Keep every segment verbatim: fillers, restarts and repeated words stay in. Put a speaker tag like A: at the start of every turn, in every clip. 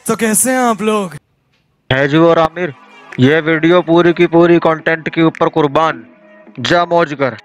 A: तो कैसे हैं आप लोग?
B: हैजू और आमिर, यह वीडियो पूरी की पूरी कंटेंट के ऊपर कुर्बान। जा मौज कर।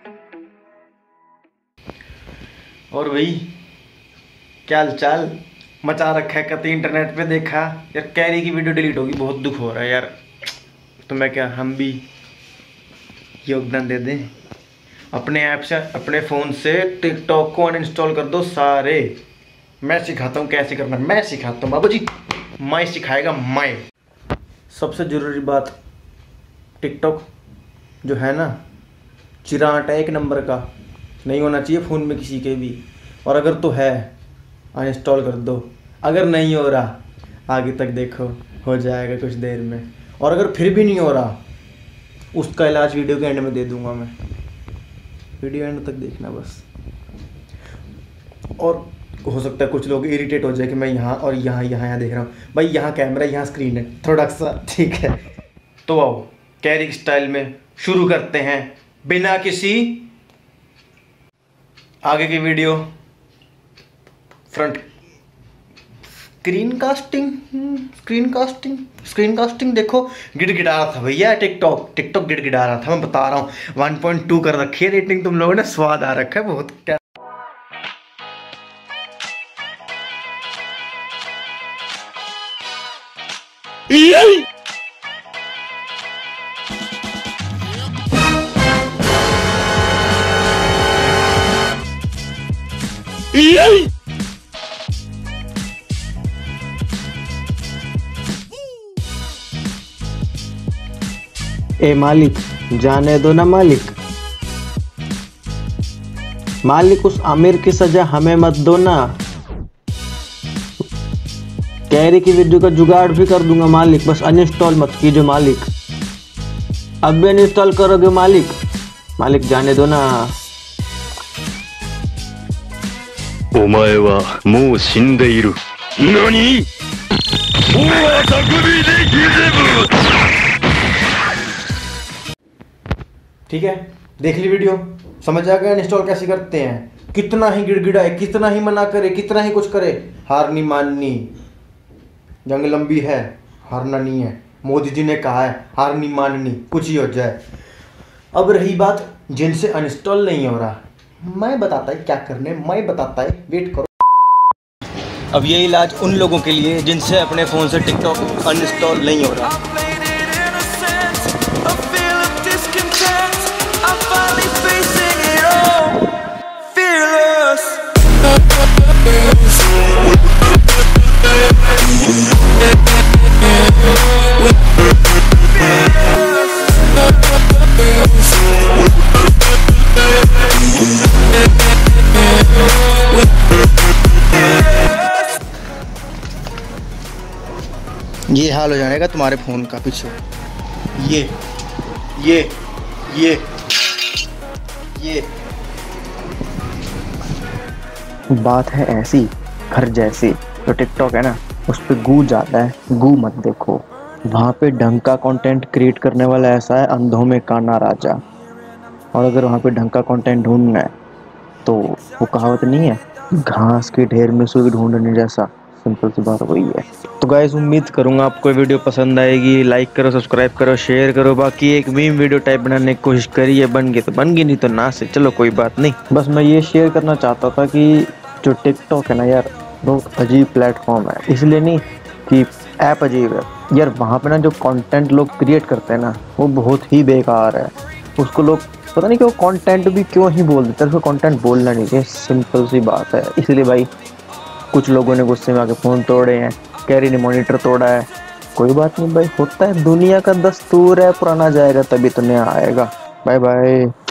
C: और भाई क्या हाल चाल मचा रखा है। कभी इंटरनेट पे देखा यार कैरी की वीडियो डिलीट होगी, बहुत दुख हो रहा है यार। तो मैं क्या हम भी योगदान दे दें, अपने ऐप से अपने फ़ोन से टिकटॉक को अनइंस्टॉल कर दो सारे। मैं सिखाता हूँ कैसे करना, मैं सिखाता हूँ बाबू जी, मैं सिखाएगा मैं। सबसे ज़रूरी बात, टिकटॉक जो है ना चिराट है, एक नंबर का नहीं होना चाहिए फ़ोन में किसी के भी। और अगर तो है अनइंस्टॉल कर दो, अगर नहीं हो रहा आगे तक देखो हो जाएगा कुछ देर में। और अगर फिर भी नहीं हो रहा उसका इलाज वीडियो के एंड में दे दूंगा मैं, वीडियो एंड तक देखना बस। और हो सकता है कुछ लोग इरिटेट हो जाए कि मैं यहाँ और यहाँ यहाँ यहाँ देख रहा हूँ। भाई यहाँ कैमरा यहाँ स्क्रीन है थोड़ा सा, ठीक है। तो आओ कैरी स्टाइल में शुरू करते हैं बिना किसी आगे की video. Front screen casting screen casting screen casting देखो गिड़गिड़ा रहा था भैया। टिकटॉक टिकटॉक गिड़गिड़ा रहा था, मैं बता रहा हूँ। वन पॉइंट टू कर रखी है रेटिंग तुम लोगों ने, स्वाद आ रखा है बहुत। क्या
D: ए मालिक, जाने दो ना मालिक। मालिक उस आमिर की सजा हमें मत दो ना। कैरी की वीडियो का जुगाड़ भी कर दूंगा मालिक, बस अनइंस्टॉल मत कीजिए मालिक। अब भी अनइंस्टॉल करोगे मालिक? मालिक जाने दो ना।
E: お前はもう死んでいる。何？大あたくびでギゼブ。
C: ठीक है, देख ली वीडियो, समझ आ गया इंस्टॉल कैसे करते हैं। कितना ही गिड़गिड़ाए, कितना ही मना करे, कितना ही कुछ करे, हार नहीं माननी। जंग लंबी है, हारना नहीं है। मोदी जी ने कहा है हार नहीं माननी, कुछ ही हो जाए। अब रही बात जिनसे अनइंस्टॉल नहीं हो रहा, मैं बताता है क्या करने, मैं बताता है, वेट करो। अब ये इलाज उन लोगों के लिए जिनसे अपने फ़ोन से टिकटॉक अनइंस्टॉल नहीं हो रहा। ये हाल हो जाएगा तुम्हारे फ़ोन का पीछे। ये ये ये ये
D: बात है ऐसी घर जैसी। जो टिकटॉक है ना उस पर गू जाता है, गू मत देखो। वहाँ पे ढंग का कंटेंट क्रिएट करने वाला ऐसा है, अंधों में काना राजा। और अगर वहाँ पे ढंग का कंटेंट ढूंढना है तो वो कहावत नहीं है, घास के ढेर में सुई ढूंढने जैसा। सिंपल सी बात वही है। तो गाइस उम्मीद करूंगा आपको वीडियो पसंद आएगी। लाइक करो, सब्सक्राइब करो, शेयर करो। बाकी एक मीम वीडियो टाइप बनाने की कोशिश करिए, बन गई तो बन गई, नहीं तो ना से चलो कोई बात नहीं। बस मैं ये शेयर करना चाहता था कि जो टिकटॉक है ना यार, बहुत अजीब प्लेटफॉर्म है। इसलिए नहीं कि ऐप अजीब है यार, वहाँ पे ना जो कंटेंट लोग क्रिएट करते हैं ना वो बहुत ही बेकार है। उसको लोग पता नहीं क्यों कंटेंट भी क्यों ही बोल देते हैं, उसको कंटेंट बोलना नहीं चाहिए। सिंपल सी बात है। इसलिए भाई कुछ लोगों ने गुस्से में आके फ़ोन तोड़े हैं, कैरी ने मॉनिटर तोड़ा है। कोई बात नहीं भाई, होता है, दुनिया का दस्तूर है। पुराना जाएगा तभी तो नया आएगा। Bye bye.